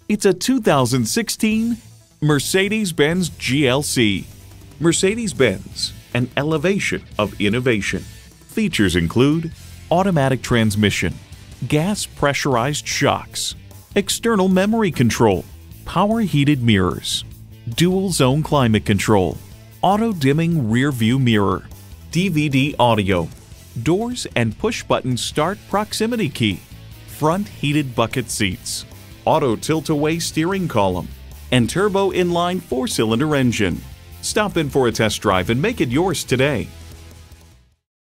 It's a 2016 Mercedes-Benz GLC. Mercedes-Benz, an elevation of innovation. Features include automatic transmission, gas pressurized shocks, external memory control, power heated mirrors, dual zone climate control, auto dimming rear view mirror, DVD audio, doors and push button start proximity key, front heated bucket seats, auto tilt-away steering column, and turbo inline 4-cylinder engine. Stop in for a test drive and make it yours today.